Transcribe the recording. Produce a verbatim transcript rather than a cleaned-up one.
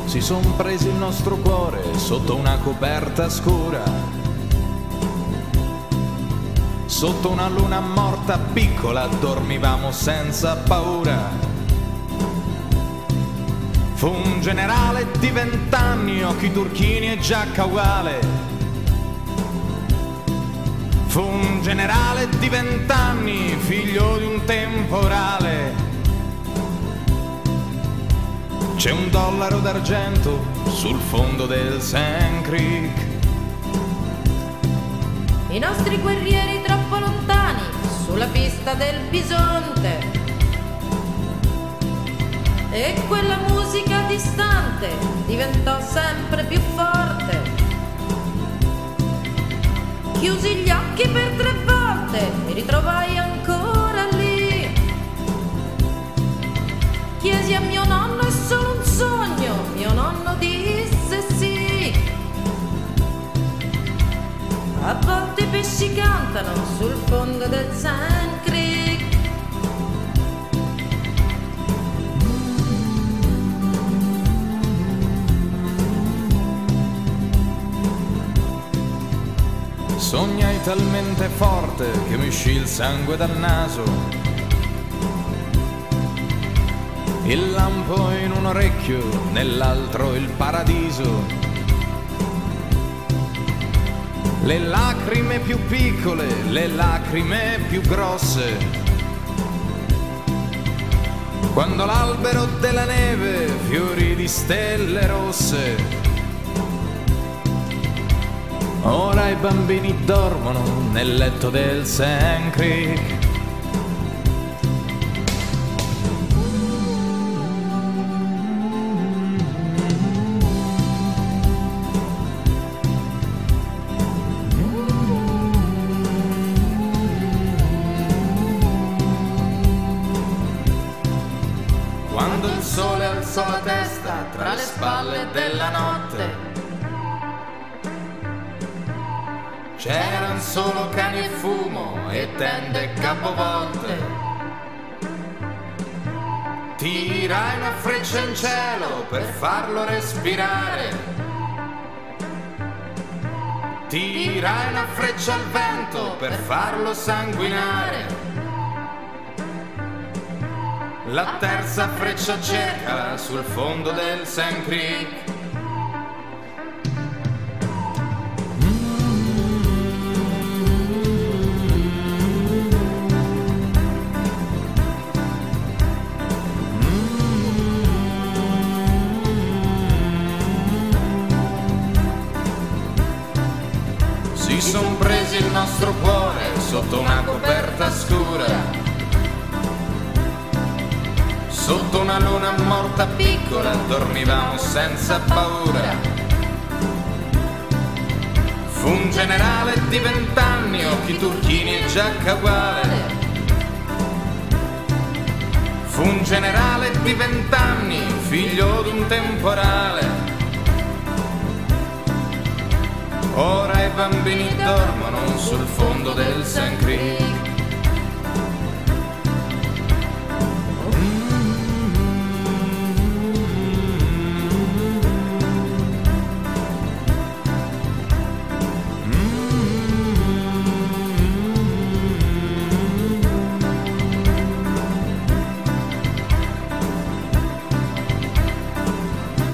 si son presi il nostro cuore sotto una coperta scura, sotto una luna morta piccola dormivamo senza paura. Fu un generale di vent'anni, occhi turchini e giacca uguale. Fu un generale di vent'anni, figlio di un temporale. C'è un dollaro d'argento sul fondo del Sand Creek. I nostri guerrieri troppo lontani sulla pista del bisonte, e quella musica distante diventò sempre più forte. Chiusi gli occhi per tre volte, mi ritrovai ancora lì. Chiesi a mio nonno: è solo un sogno? Mio nonno disse sì. A volte i pesci cantano sul fondo del Sand Creek. Sognai talmente forte che mi uscì il sangue dal naso, il lampo in un orecchio, nell'altro il paradiso. Le lacrime più piccole, le lacrime più grosse. Quando l'albero della neve fiorì di stelle rosse. Ora i bambini dormono nel letto del Sand Creek. Quando il sole alzò la testa tra le spalle della notte, c'eran solo cani e fumo e tende capovolte. Tirai una freccia in cielo per farlo respirare. Tirai una freccia al vento per farlo sanguinare. La terza freccia cercala sul fondo del Sand Creek. Si son presi il nostro cuore sotto una coperta scura, sotto una luna morta piccola dormivamo senza paura. Fu un generale di vent'anni, occhi turchini e giacca uguale. Fu un generale di vent'anni, figlio di un temporale. Ora i bambini dormono sul fondo del Sand Creek.